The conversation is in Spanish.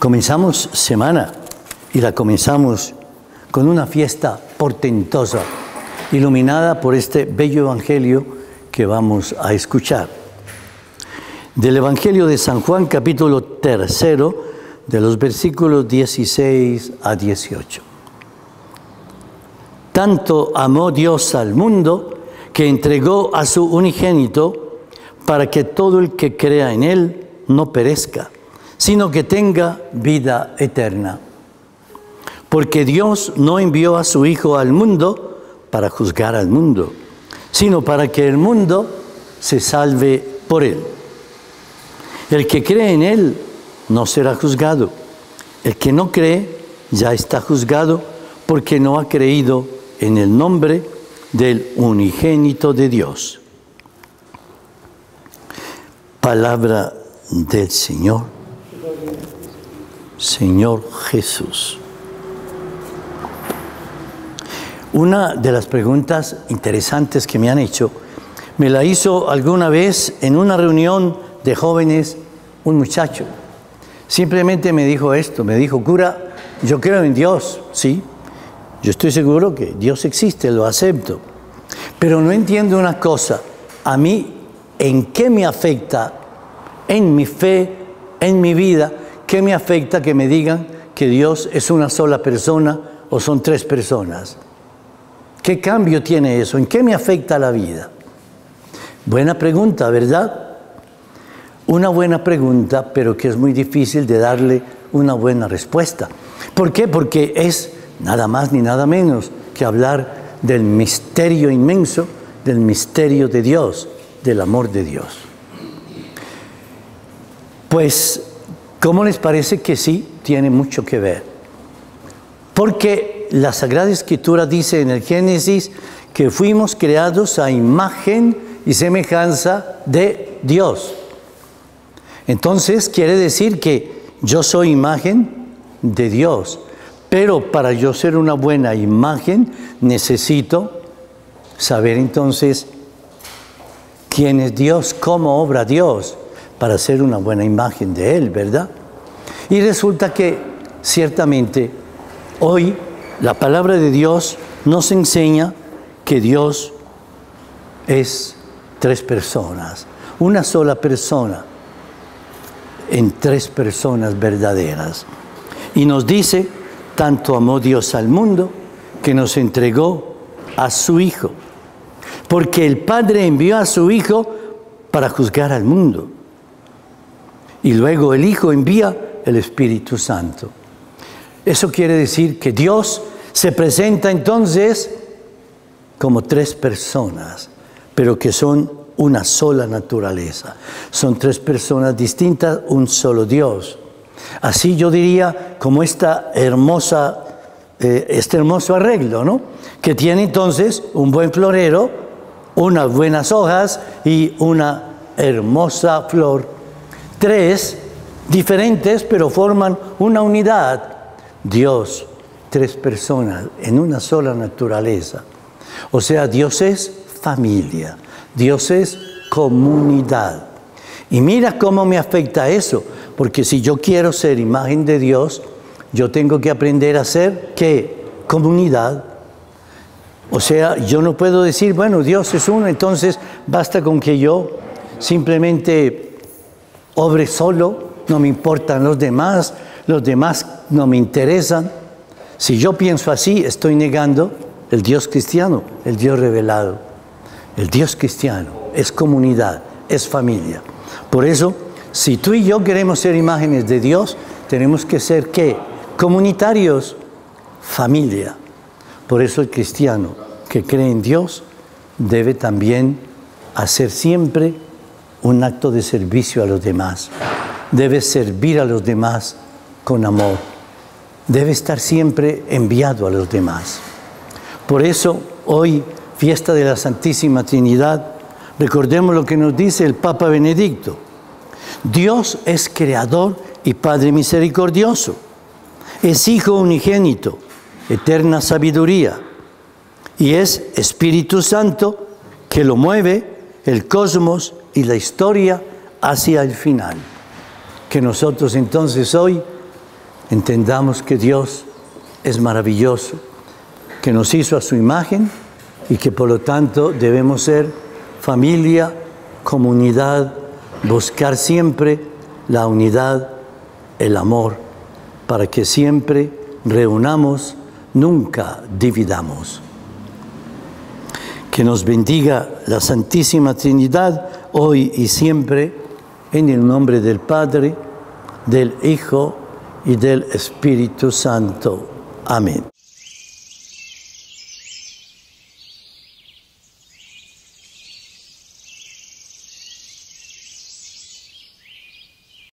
Comenzamos semana y la comenzamos con una fiesta portentosa, iluminada por este bello evangelio que vamos a escuchar. Del Evangelio de San Juan, capítulo 3, de los versículos 16 a 18. Tanto amó Dios al mundo que entregó a su unigénito para que todo el que crea en Él no perezca, sino que tenga vida eterna. Porque Dios no envió a su Hijo al mundo para juzgar al mundo, sino para que el mundo se salve por Él. El que cree en Él no será juzgado. El que no cree ya está juzgado porque no ha creído en el nombre del unigénito de Dios. Palabra del Señor. Señor Jesús. Una de las preguntas interesantes que me han hecho, me la hizo alguna vez en una reunión de jóvenes un muchacho. Simplemente me dijo esto, me dijo: cura, yo creo en Dios, sí, yo estoy seguro que Dios existe, lo acepto, pero no entiendo una cosa, a mí, ¿en qué me afecta, en mi fe, en mi vida, qué me afecta que me digan que Dios es una sola persona o son tres personas? ¿Qué cambio tiene eso? ¿En qué me afecta la vida? Buena pregunta, ¿verdad? Una buena pregunta, pero que es muy difícil de darle una buena respuesta. ¿Por qué? Porque es nada más ni nada menos que hablar del misterio inmenso, del misterio de Dios, del amor de Dios. Pues, ¿cómo les parece que sí tiene mucho que ver? Porque la Sagrada Escritura dice en el Génesis que fuimos creados a imagen y semejanza de Dios. Entonces quiere decir que yo soy imagen de Dios, pero para yo ser una buena imagen necesito saber entonces quién es Dios, cómo obra Dios, para ser una buena imagen de Él, ¿verdad? Y resulta que ciertamente hoy la palabra de Dios nos enseña que Dios es tres personas, una sola persona en tres personas verdaderas. Y nos dice: tanto amó Dios al mundo que nos entregó a su Hijo. Porque el Padre envió a su Hijo para juzgar al mundo. Y luego el Hijo envía el Espíritu Santo. Eso quiere decir que Dios se presenta entonces como tres personas, pero que son una sola naturaleza. Son tres personas distintas, un solo Dios. Así yo diría como este hermoso arreglo, ¿no? Que tiene entonces un buen florero, unas buenas hojas y una hermosa flor. Tres diferentes, pero forman una unidad. Dios, tres personas en una sola naturaleza. O sea, Dios es familia, Dios es comunidad. Y mira cómo me afecta eso, porque si yo quiero ser imagen de Dios, yo tengo que aprender a ser, ¿qué? Comunidad. O sea, yo no puedo decir, bueno, Dios es uno, entonces basta con que yo simplemente obre solo, no me importan los demás no me interesan. Si yo pienso así, estoy negando el Dios cristiano, el Dios revelado. El Dios cristiano es comunidad, es familia. Por eso, si tú y yo queremos ser imágenes de Dios, tenemos que ser, ¿qué? Comunitarios, familia. Por eso el cristiano que cree en Dios debe también hacer siempre un acto de servicio a los demás. Debe servir a los demás con amor. Debe estar siempre enviado a los demás. Por eso, hoy, fiesta de la Santísima Trinidad, recordemos lo que nos dice el Papa Benedicto. Dios es creador y Padre misericordioso. Es Hijo unigénito, eterna sabiduría. Y es Espíritu Santo que lo mueve el cosmos y la historia hacia el final. Que nosotros entonces hoy entendamos que Dios es maravilloso, que nos hizo a su imagen y que por lo tanto debemos ser familia, comunidad, buscar siempre la unidad, el amor, para que siempre reunamos, nunca dividamos. Que nos bendiga la Santísima Trinidad, hoy y siempre, en el nombre del Padre, del Hijo y del Espíritu Santo. Amén.